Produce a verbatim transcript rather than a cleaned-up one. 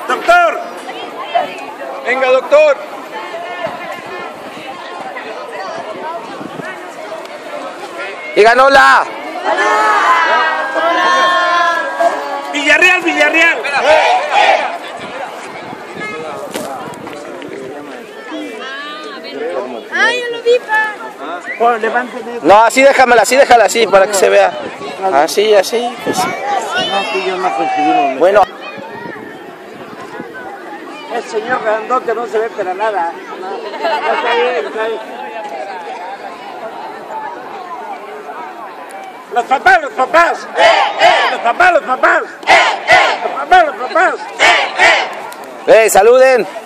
Doctor. Venga, doctor. Digan hola. Villarreal, Villarreal. Ah, ya lo vi, pa. Bueno, levánteme. No, así déjamela, así déjala así para que se vea. Así, así. Pues. No, que yo no coincidimos. Bueno. El señor grandote no se ve para nada. No, está bien, está bien. Los papás, los papás. ¡Eh, eh! Los papás, los papás. ¡Eh, eh! Los papás, los papás. ¡Eh, eh! ¡Eh, saluden!